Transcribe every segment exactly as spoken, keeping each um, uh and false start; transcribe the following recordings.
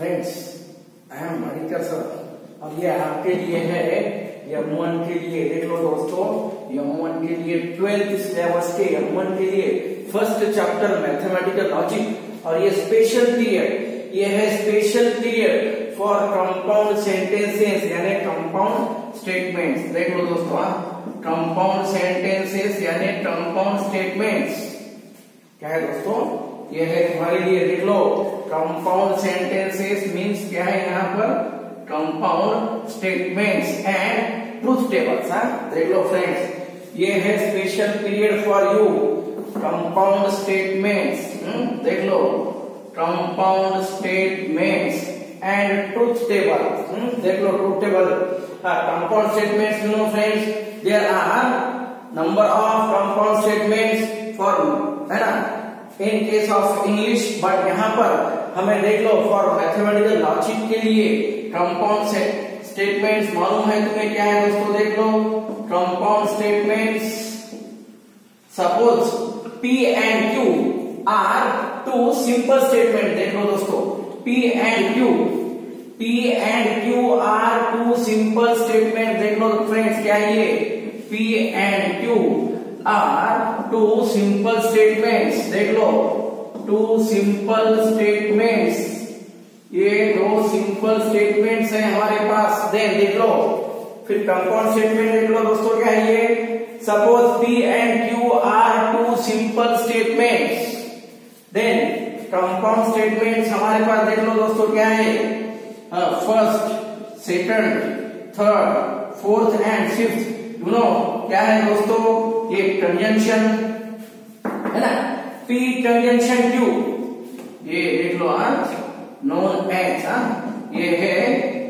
Friends, I am Manikar sir और ये आपके लिए है एम वन के लिए। देख लो दोस्तों, एम वन के लिए ट्वेल्थ सिलेबस के एम वन के लिए फर्स्ट चैप्टर मैथमेटिकल लॉजिक और ये स्पेशल पीरियड, ये है special period for compound sentences यानी कंपाउंड स्टेटमेंट्स। देख लो दोस्तों, कंपाउंड सेंटेंसेस यानी कंपाउंड स्टेटमेंट्स क्या है दोस्तों, ये है तुम्हारे लिए। देख लो, कंपाउंड सेंटेंसेस मीन्स क्या है यहाँ पर, compound statements and truth tables. देख लो फ्रेंड्स, ये है special period for you compound statements. देख लो, compound statements and truth table. देख लो truth table, compound statements. You know friends, there are number of compound statements for, है ना, in case of English, but यहाँ पर हमें देख लो फॉर मैथमेटिकल लॉजिक के लिए कंपाउंड स्टेटमेंट्स मालूम है तुम्हें क्या है दोस्तों। देख लो, compound statements, suppose P and Q are two simple statement. देख लो दोस्तों, P and Q, P and Q are two simple statement. देख लो फ्रेंड्स, क्या है ये, P and Q are two simple statements. देख लो, टू सिंपल स्टेटमेंट्स, ये दो सिंपल स्टेटमेंट्स हैं हमारे पास। देन देख लो, फिर कंपाउंड स्टेटमेंट देख लो दोस्तों, क्या है ये, suppose P and Q are two simple statements. Then compound statements हमारे पास देख लो दोस्तों, क्या है, first, second, third, fourth and fifth. You know क्या है दोस्तों, ये कंजंक्शन है ना, P कंजंक्शन Q, ये देख लो नॉन एच, ये है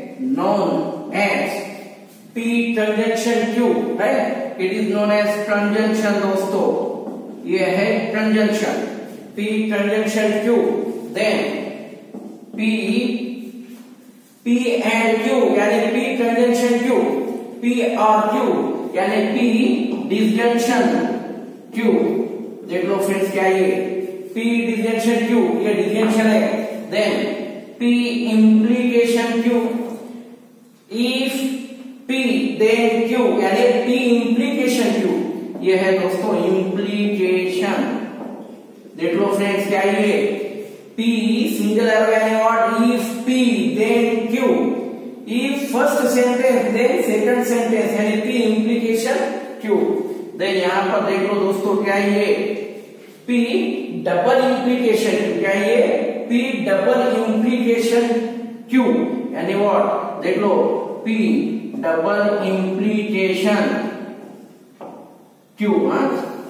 non H. P conjunction Q है, it is known as conjunction दोस्तों, ये है conjunction P conjunction Q। Then P P and Q यानी P कंजंक्शन Q, P और Q यानी P डिसजंक्शन Q। देख लो फ्रेंड्स, क्या ये P डिसजंक्शन Q, ये डिसजंक्शन है। Then P implication Q, if P then Q यानी P इम्प्लीकेशन Q, ये है दोस्तों इम्प्लीकेशन। देख लो फ्रेंड्स, क्या ये P सिंगल एरो यानी what, if P then Q, if first sentence then second sentence यानी P इम्प्लीकेशन Q। देन यहाँ पर देख लो दोस्तों, क्या ये P डबल इम्प्लीकेशन Q, क्या ये P डबल इम्प्लीकेशन Q यानी व्हाट, देख लो P डबल इम्प्लीकेशन Q, हाँ,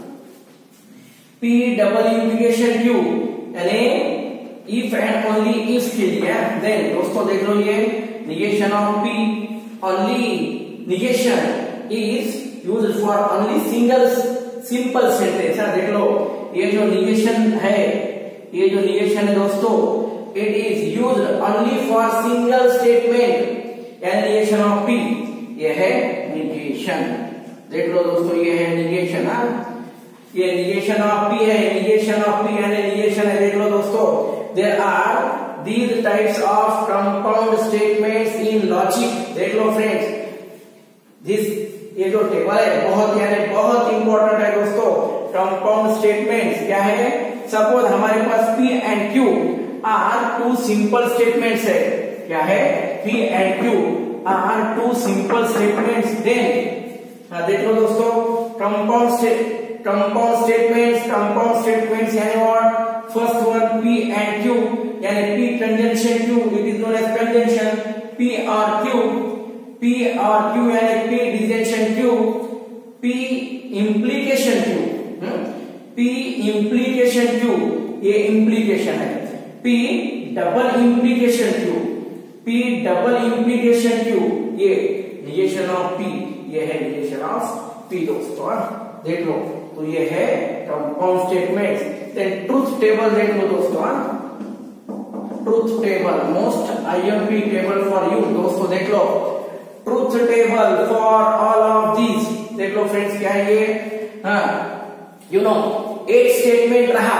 P डबल इम्प्लीकेशन Q यानी इफ एंड ओनली इफ के लिए। देन दोस्तों देख लो, ये negation of P, only negation is used for only single simple sentence। देख लो, ये जो negation है, ये जो negation है दोस्तों, it is used only for single statement and negation of P, ये है negation। देख लो दोस्तों, ये है negation, हाँ, ये negation of P है, negation of P यानी negation है। देख लो दोस्तों, there are these types of compound statements in logic। देख लो फ्रेंड्स, this ये जो टेबल है बहुत यानी बहुत इंपॉर्टेंट है दोस्तों। कंपाउंड स्टेटमेंट्स क्या है, सपोज हमारे पास P and Q are two simple statements है, क्या है, P and Q are two simple statements. Then देख लो दोस्तों, compound state compound statements, compound statements यानी what, first one P and Q यानी P conjunction Q, it is known as conjunction P और Q, P और Q यानी P disjunction Q, P implication Q, P implication Q, ये implication है। P double implication Q, P double implication Q, ये negation of P, ये है negation of P दोस्तों। देख लो, तो ये है compound statements. Then truth table देख लो दोस्तों, truth table most IMP table for you दोस्तों। देख लो, truth table for all of these. देख लो फ्रेंड्स, क्या है ये, हाँ, यू नो एट स्टेटमेंट रहा,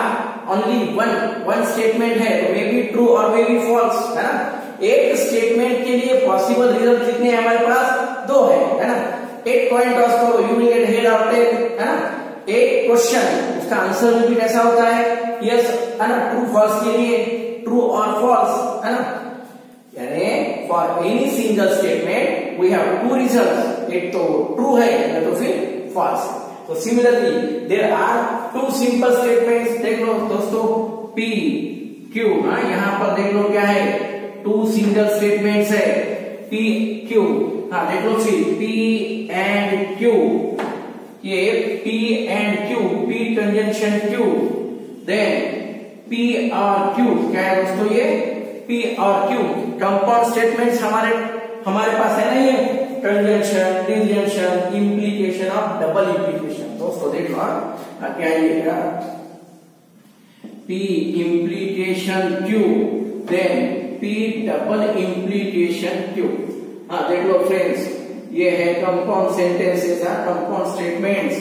ओनली वन वन स्टेटमेंट है तो मे बी ट्रू और मे बी फॉल्स, है ना। एक स्टेटमेंट के लिए पॉसिबल रिजल्ट कितने हैं हमारे पास, दो है, है ना। एक कॉइन टॉस करो, यू विल गेट हेड और टेल, है ना। एक क्वेश्चन, उसका आंसर भी कैसा होता है, यस, है ना, ट्रू फॉल्स के लिए ट्रू और फॉल्स, है ना। यानी for any single statement we have two result, एक तो ट्रू है या तो फिर फॉल्स। तो similarly there are two simple statements, देख लो दोस्तों P Q, हाँ यहाँ पर देख लो क्या है, टू सिंगल स्टेटमेंट्स है P Q, हाँ देख लो फिर P एंड Q, ये P and Q, P conjunction Q, then P और Q, क्या है दोस्तों ये P और Q कंपाउंड स्टेटमेंट्स हमारे हमारे पास है ना, ये कंजंक्शन, डिसजंक्शन, इम्प्लीकेशन और डबल इम्प्लीकेशन। दोस्तों देख लो क्या आइएगा, P implication Q, then P double implication Q। हाँ देख लो फ्रेंड्स, ये है compound sentences, compound statements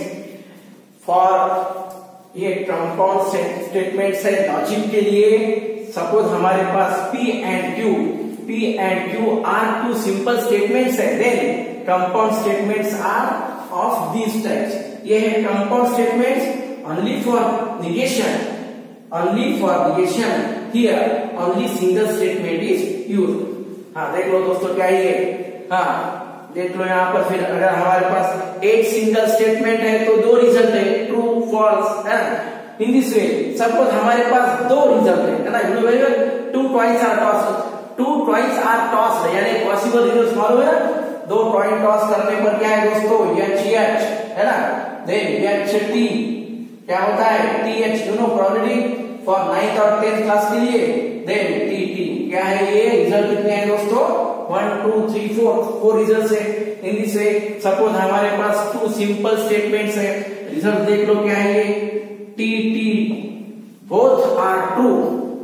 for, ये कंपाउंड स्टेटमेंट्स है लॉजिक के लिए। सपोज हमारे पास P and Q, P and Q are two simple statements है, then compound statements are of these types। ये है compound statements only for negation, only for negation, here only single statement is used। हाँ देख लो दोस्तों क्या ये, हाँ देख लो यहाँ पर फिर अगर हमारे पास एक सिंगल स्टेटमेंट है तो दो रिजल्ट है, ट्रू फॉल्स, है ना। इन दिस वे सपोज हमारे पास दो रिजल्ट है, है ना, you know very well, two twice are tossed, two twice are toss, यानी पॉसिबल रिजल्ट मालूम है ना, दो कॉइन टॉस करने पर क्या है दोस्तों, एच एच, है ना, देन एच टी क्या होता है, T H, you know probability for ninth और टेंथ क्लास के लिए, देन टी टी क्या है, ये रिजल्ट कितने हैं दोस्तों, one two three four, four result है। इन दिस वे सपोज हमारे पास टू सिंपल स्टेटमेंट्स है, रिजल्ट देख लो क्या है, ये T T both are true,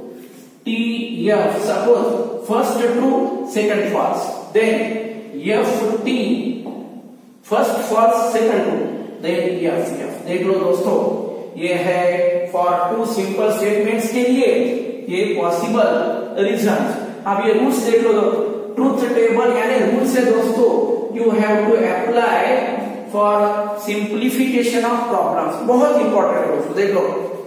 T F suppose first true second false, then F T first false second true, then F F. देख लो दोस्तों ये है फॉर टू सिंपल स्टेटमेंट्स के लिए ये पॉसिबल रिजल्ट। अब ये रूल्स देख लो, ट्रूथ टेबल यानी रूल्स है दोस्तों, you have to apply for simplification of problems, बहुत इंपॉर्टेंट है दोस्तों। देख लो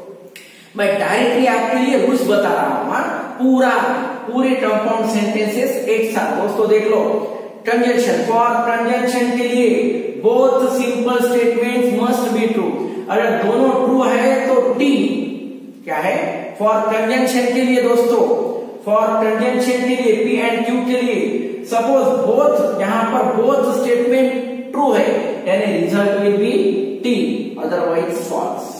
मैं डायरेक्टली आपके लिए रूल्स बता रहा हूं, हाँ पूरा पूरे कंपाउंड सेंटेंसेस एक साथ। दोस्तों देख लो, कंजंक्शन, फॉर कंजंक्शन के लिए both simple statements must be true, अगर दोनों ट्रू है तो टी क्या है, फॉर कंजंक्शन के लिए दोस्तों, फॉर कंजंक्शन के लिए P एंड Q के लिए सपोज बोथ, यहां पर बोथ स्टेटमेंट ट्रू है यानी result will be T, otherwise false.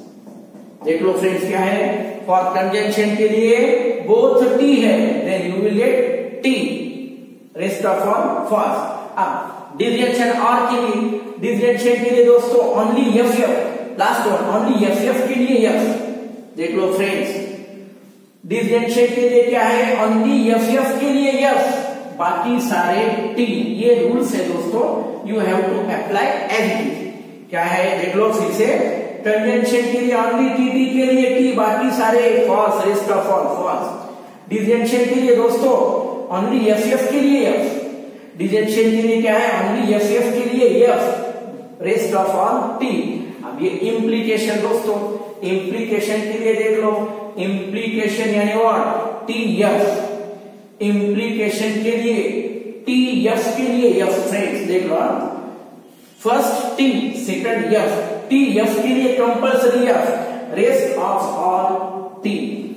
देख लो फ्रेंड्स क्या है, फॉर कंजंक्शन के लिए बोथ टी है, then you will get T, rest of all false. अब डिसजंक्शन और के लिए, डिसजंक्शन के लिए दोस्तों only F F, last one only F F के लिए एफ। देख लो फ्रेंड्स डिसजंक्शन के लिए क्या है, ओनली एफ एफ के लिए एफ, बाकी सारे टी। ये रूल्स है दोस्तों, you have to apply everything. क्या है देख लो फिर से, कंजंक्शन के लिए ओनली टी टी के लिए टी, बाकी सारे false, rest of all false. Disjunction के लिए दोस्तों ओनली एफ एफ के लिए एफ, डिसजंक्शन के लिए क्या है, ओनली एफ एफ के लिए F, rest of all T. अब ये इम्प्लीकेशन दोस्तों, इम्प्लीकेशन के लिए देख लो, इम्प्लीकेशन यानी व्हाट, टी एफ, इम्प्लीकेशन के लिए टी एफ के लिए एफ। फ्रेंड्स देख लो, first T second F, T F के लिए compulsory F, rest of all T.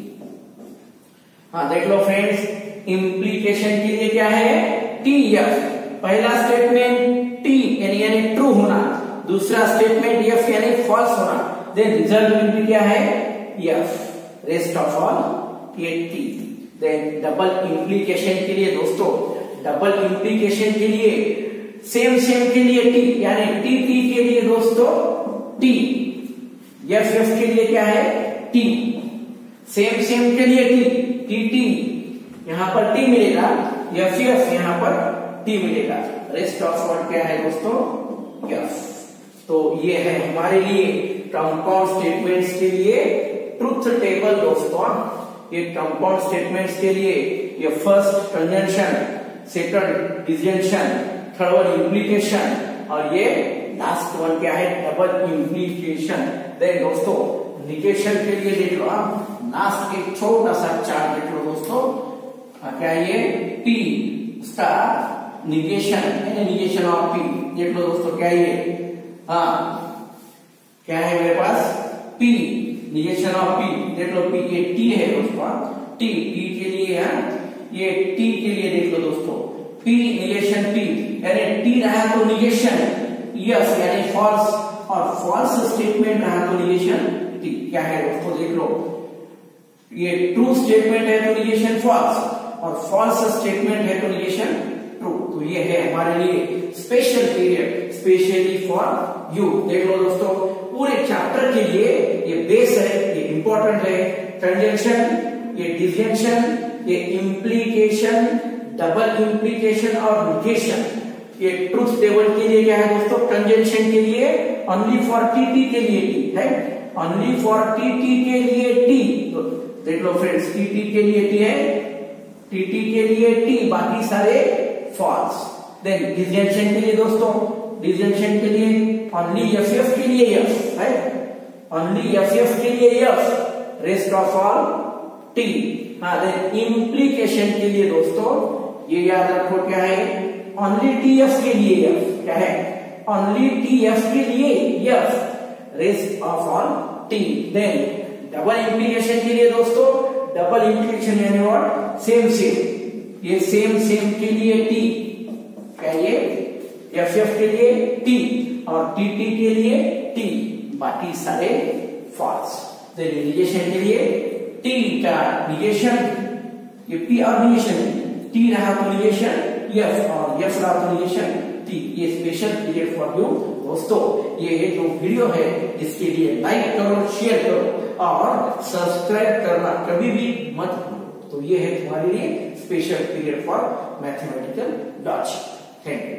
हाँ देख लो फ्रेंड्स, इम्प्लीकेशन के लिए क्या है, टी एफ, पहला स्टेटमेंट टी यानी यानी ट्रू होना, दूसरा स्टेटमेंट एफ यानी फॉल्स होना, देन रिजल्ट विल बी क्या है, एफ, रेस्ट ऑफ ऑल ये टी। देन डबल इम्प्लीकेशन के लिए दोस्तों, डबल इम्प्लीकेशन के लिए सेम सेम के लिए टी यानी टी टी के लिए दोस्तों टी, एफ एफ के लिए क्या है टी, सेम सेम के लिए टी, टी टी यहां पर टी मिलेगा, एफ एफ यहां पर टी मिलेगा, रेस्ट ऑफ ऑल क्या है दोस्तों एफ। तो ये है हमारे लिए कंपाउंड स्टेटमेंट्स के लिए ट्रूथ ट्रुथ टेबल दोस्तों, ये कंपाउंड स्टेटमेंट्स के लिए ये first conjunction, second disjunction, third one implication और ये लास्ट वन क्या है, डबल इम्प्लीकेशन। देन दोस्तों निगेशन के लिए देख लो आप, लास्ट एक छोटा सा चार्ट देख लो दोस्तों, क्या ये P उसका निगेशन, निगेशन ऑफ P देख लो दोस्तों, क्या ये, हाँ क्या है मेरे पास P, निगेशन ऑफ P देख लो, P ये T है दोस्तों, T T के लिए है, ये T के लिए देख लो दोस्तों, P निगेशन P, यानी T रहा तो निगेशन यस यानी फॉल्स, और फॉल्स स्टेटमेंट रहा तो निगेशन T। क्या है दोस्तों देख लो, ये ट्रू स्टेटमेंट है तो निगेशन फॉल्स, और फॉल्स स्टेटमेंट है तो निगेशन ट्रू। तो ये है हमारे लिए special period, specially for you. देख लो दोस्तों, पूरे चैप्टर के लिए ये बेस है, ये इंपॉर्टेंट है, कंजंक्शन, ये डिसजंक्शन, ये इम्प्लीकेशन, डबल इम्प्लीकेशन और निगेशन। ये ट्रुथ टेबल के लिए क्या है दोस्तों, कंजंक्शन के लिए ओनली फॉर टीटी के लिए T, right, only for TT के लिए टी। तो देख लो फ्रेंड्स, टीटी के लिए टी है, टीटी के लिए टी, बाकी सारे फॉल्स। देन डिसजंक्शन के लिए दोस्तों, डिसजंक्शन के लिए ओनली एफ एफ के लिए F, right, only F F के लिए F, rest of all T. हाँ, देन इम्प्लीकेशन के लिए दोस्तों ये याद रखो क्या है, ओनली टी एफ के लिए एफ, क्या है, ओनली टी एफ के लिए F, rest of all T. Then double implication के लिए दोस्तों, डबल इम्प्लीकेशन यानी और सेम सेम, ये सेम सेम के लिए टी, क्या ये एफ एफ के लिए टी और टी टी के लिए टी, बाकी सारे फॉल्स। देन निगेशन के लिए टी का निगेशन, ये पी और निगेशन, टी रहा तो निगेशन एफ और एफ रहा तो निगेशन टी। ये स्पेशल पीरियड फॉर यू दोस्तों। ये जो वीडियो है इसके लिए लाइक करो, शेयर करो और सब्सक्राइब करना कभी भी मत भूलो। तो ये है तुम्हारे लिए special period for mathematical logic. Thank you.